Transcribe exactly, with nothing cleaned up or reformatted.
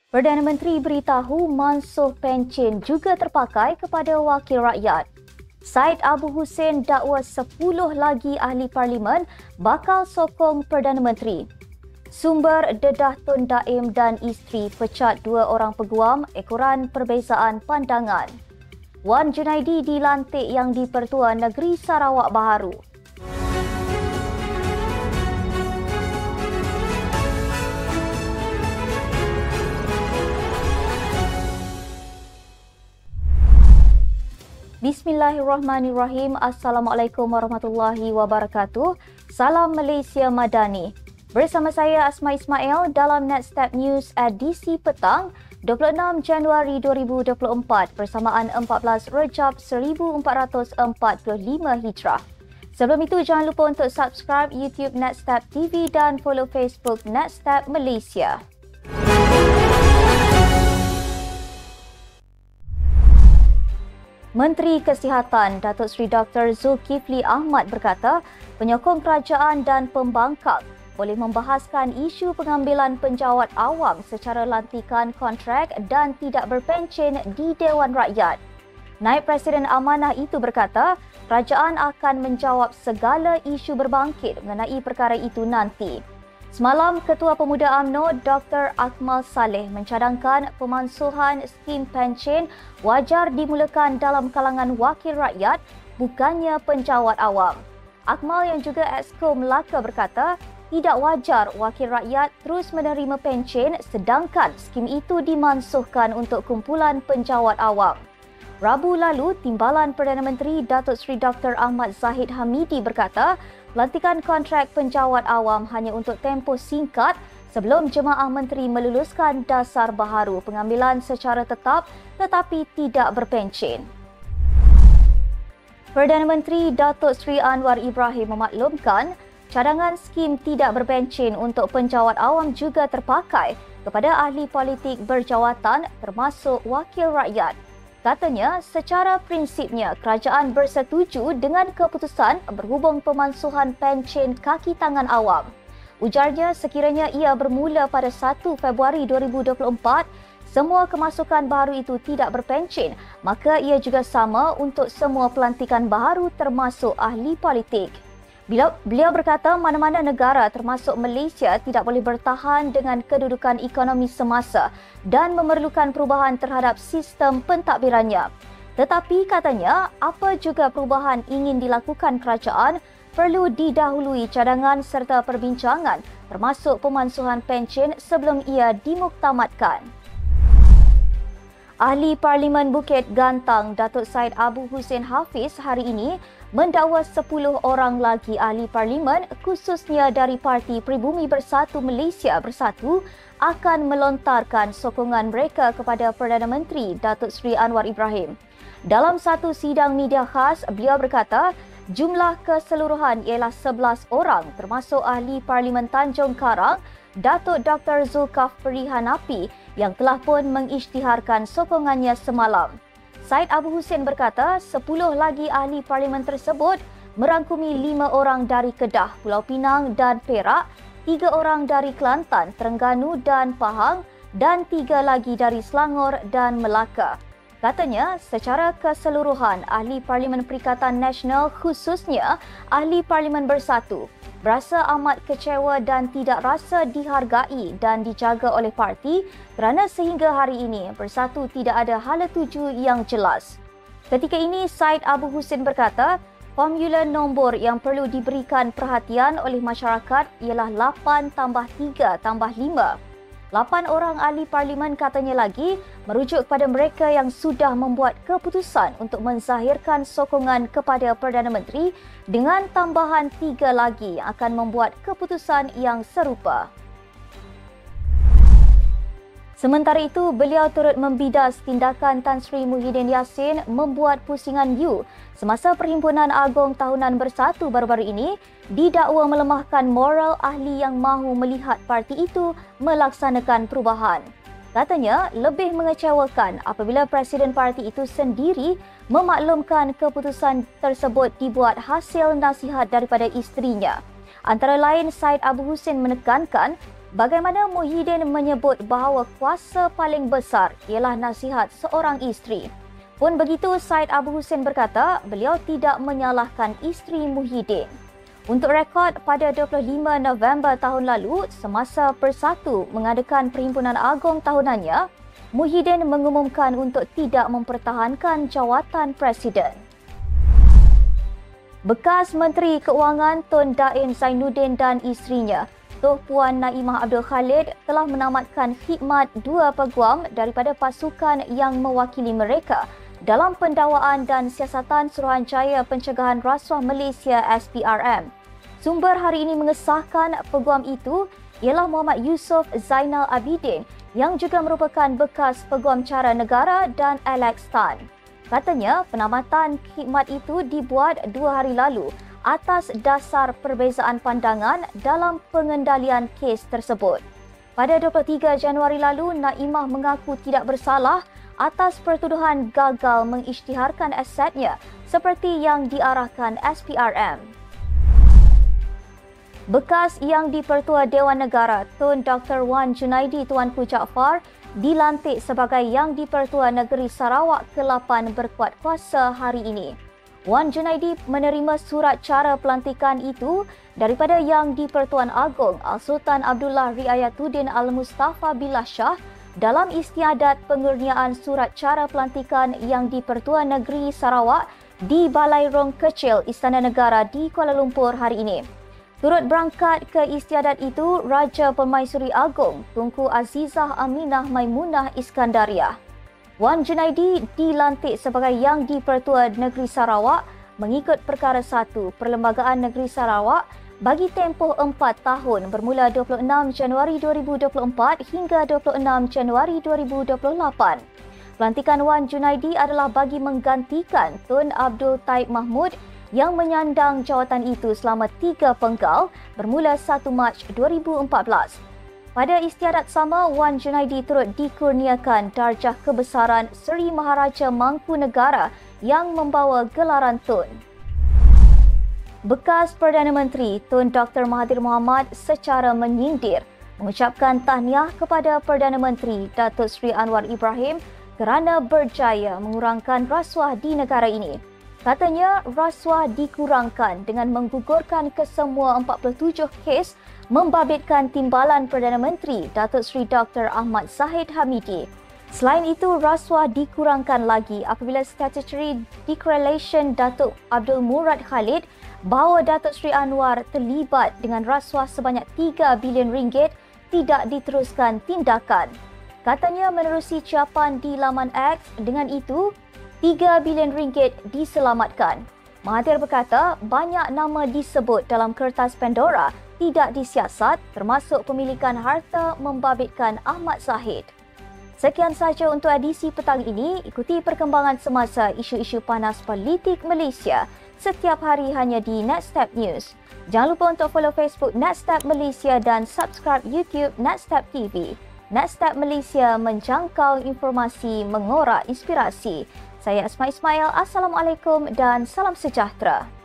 Perdana Menteri beritahu mansuh pencen juga terpakai kepada wakil rakyat. Syed Abu Hussein dakwa sepuluh lagi ahli parlimen bakal sokong Perdana Menteri. Sumber Dedah Tun Daim dan isteri pecat dua orang peguam ekoran perbezaan pandangan. Wan Junaidi dilantik yang di-Pertua Negeri Sarawak Baharu. Bismillahirrahmanirrahim. Assalamualaikum warahmatullahi wabarakatuh. Salam Malaysia Madani. Bersama saya Asma Ismail dalam Netstep News edisi petang dua puluh enam Januari dua ribu dua puluh empat bersamaan empat belas Rejab seribu empat ratus empat puluh lima Hijrah. Sebelum itu jangan lupa untuk subscribe YouTube Netstep T V dan follow Facebook Netstep Malaysia. Menteri Kesihatan Datuk Seri Doktor Zulkifli Ahmad berkata, penyokong kerajaan dan pembangkang boleh membahaskan isu pengambilan penjawat awam secara lantikan kontrak dan tidak berpencen di Dewan Rakyat. Naib Presiden Amanah itu berkata, kerajaan akan menjawab segala isu berbangkit mengenai perkara itu nanti. Semalam, Ketua Pemuda U M N O Doktor Akmal Saleh mencadangkan pemansuhan skim pencen wajar dimulakan dalam kalangan wakil rakyat, bukannya penjawat awam. Akmal yang juga Exco Melaka berkata, tidak wajar wakil rakyat terus menerima pencen sedangkan skim itu dimansuhkan untuk kumpulan penjawat awam. Rabu lalu, Timbalan Perdana Menteri Datuk Seri Doktor Ahmad Zahid Hamidi berkata, lantikan kontrak penjawat awam hanya untuk tempoh singkat sebelum Jemaah Menteri meluluskan dasar baharu pengambilan secara tetap tetapi tidak berpencen. Perdana Menteri Datuk Seri Anwar Ibrahim memaklumkan cadangan skim tidak berpencen untuk penjawat awam juga terpakai kepada ahli politik berjawatan termasuk wakil rakyat. Katanya, secara prinsipnya kerajaan bersetuju dengan keputusan berhubung pemansuhan pencen kaki tangan awam. Ujarnya, sekiranya ia bermula pada satu Februari dua ribu dua puluh empat, semua kemasukan baharu itu tidak berpencen, maka ia juga sama untuk semua pelantikan baharu termasuk ahli politik. Beliau berkata mana-mana negara termasuk Malaysia tidak boleh bertahan dengan kedudukan ekonomi semasa dan memerlukan perubahan terhadap sistem pentadbirannya. Tetapi katanya, apa juga perubahan ingin dilakukan kerajaan perlu didahului cadangan serta perbincangan termasuk pemansuhan pencen sebelum ia dimuktamadkan. Ahli Parlimen Bukit Gantang Datuk Syed Abu Hussein Hafiz hari ini mendakwa sepuluh orang lagi ahli parlimen khususnya dari Parti Pribumi Bersatu Malaysia Bersatu akan melontarkan sokongan mereka kepada Perdana Menteri Datuk Seri Anwar Ibrahim. Dalam satu sidang media khas, beliau berkata jumlah keseluruhan ialah sebelas orang termasuk ahli Parlimen Tanjung Karang Datuk Doktor Zulkifli Hanapi yang telah pun mengisytiharkan sokongannya semalam. Syed Abu Hussein berkata sepuluh lagi ahli parlimen tersebut merangkumi lima orang dari Kedah, Pulau Pinang dan Perak, tiga orang dari Kelantan, Terengganu dan Pahang dan tiga lagi dari Selangor dan Melaka. Katanya, secara keseluruhan ahli Parlimen Perikatan Nasional khususnya ahli Parlimen Bersatu berasa amat kecewa dan tidak rasa dihargai dan dijaga oleh parti kerana sehingga hari ini Bersatu tidak ada hala tuju yang jelas. Ketika ini, Syed Abu Hussein berkata, formula nombor yang perlu diberikan perhatian oleh masyarakat ialah lapan tambah tiga tambah lima. Lapan orang ahli parlimen katanya lagi merujuk kepada mereka yang sudah membuat keputusan untuk menzahirkan sokongan kepada Perdana Menteri dengan tambahan tiga lagi yang akan membuat keputusan yang serupa. Sementara itu, beliau turut membidas tindakan Tan Sri Muhyiddin Yassin membuat pusingan U semasa Perhimpunan Agong Tahunan Bersatu baru-baru ini didakwa melemahkan moral ahli yang mahu melihat parti itu melaksanakan perubahan. Katanya, lebih mengecewakan apabila Presiden parti itu sendiri memaklumkan keputusan tersebut dibuat hasil nasihat daripada isterinya. Antara lain, Syed Abu Hussein menekankan Bagaimana Muhyiddin menyebut bahawa kuasa paling besar ialah nasihat seorang isteri. Pun begitu, Syed Abu Hussein berkata beliau tidak menyalahkan isteri Muhyiddin. Untuk rekod, pada dua puluh lima November tahun lalu, semasa Persatu mengadakan Perhimpunan Agong tahunannya, Muhyiddin mengumumkan untuk tidak mempertahankan jawatan Presiden. Bekas Menteri Keuangan Tun Daim Zainuddin dan isterinya, Tuh Puan Naimah Abdul Khalid, telah menamatkan khidmat dua peguam daripada pasukan yang mewakili mereka dalam pendawaan dan siasatan Suruhanjaya Pencegahan Rasuah Malaysia S P R M. Sumber hari ini mengesahkan peguam itu ialah Muhammad Yusof Zainal Abidin yang juga merupakan bekas peguam cara negara dan Alex Tan. Katanya penamatan khidmat itu dibuat dua hari lalu atas dasar perbezaan pandangan dalam pengendalian kes tersebut. Pada dua puluh tiga Januari lalu, Naimah mengaku tidak bersalah atas pertuduhan gagal mengisytiharkan asetnya seperti yang diarahkan S P R M. Bekas Yang di-Pertua Dewan Negara Tun Doktor Wan Junaidi Tuanku Jaafar dilantik sebagai Yang di-Pertua Negeri Sarawak ke lapan berkuat kuasa hari ini. Wan Junaidi menerima surat cara pelantikan itu daripada Yang di-Pertuan Agong Al-Sultan Abdullah Riayatuddin Al-Mustafa Billah Shah dalam istiadat pengurniaan surat cara pelantikan Yang di-Pertua Negeri Sarawak di Balai Rong Kecil Istana Negara di Kuala Lumpur hari ini. Turut berangkat ke istiadat itu Raja Permaisuri Agong Tunku Azizah Aminah Maimunah Iskandariah. Wan Junaidi dilantik sebagai Yang di-Pertua Negeri Sarawak mengikut Perkara satu Perlembagaan Negeri Sarawak bagi tempoh empat tahun bermula dua puluh enam Januari dua ribu dua puluh empat hingga dua puluh enam Januari dua ribu dua puluh lapan. Pelantikan Wan Junaidi adalah bagi menggantikan Tun Abdul Taib Mahmud yang menyandang jawatan itu selama tiga penggal bermula satu Mac dua ribu empat belas. Pada istiadat sama, Wan Junaidi turut dikurniakan darjah kebesaran Seri Maharaja Mangkunegara yang membawa gelaran Tun. Bekas Perdana Menteri Tun Doktor Mahathir Mohamad secara menyindir mengucapkan tahniah kepada Perdana Menteri Datuk Seri Anwar Ibrahim kerana berjaya mengurangkan rasuah di negara ini. Katanya rasuah dikurangkan dengan menggugurkan kesemua empat puluh tujuh kes membabitkan timbalan Perdana Menteri Datuk Seri Doktor Ahmad Zahid Hamidi. Selain itu, rasuah dikurangkan lagi apabila Statutory Declaration Datuk Abdul Murad Khalid bahawa Datuk Seri Anwar terlibat dengan rasuah sebanyak tiga bilion ringgit tidak diteruskan tindakan. Katanya menerusi capan di laman X, dengan itu tiga bilion ringgit diselamatkan. Mahathir berkata banyak nama disebut dalam kertas Pandora tidak disiasat termasuk pemilikan harta membabitkan Ahmad Zahid. Sekian sahaja untuk edisi petang ini. Ikuti perkembangan semasa isu-isu panas politik Malaysia setiap hari hanya di Nextstep News. Jangan lupa untuk follow Facebook Nextstep Malaysia dan subscribe YouTube Nextstep T V. Nextstep Malaysia menjangkau informasi, mengorak inspirasi. Saya Asma Ismail. Assalamualaikum dan salam sejahtera.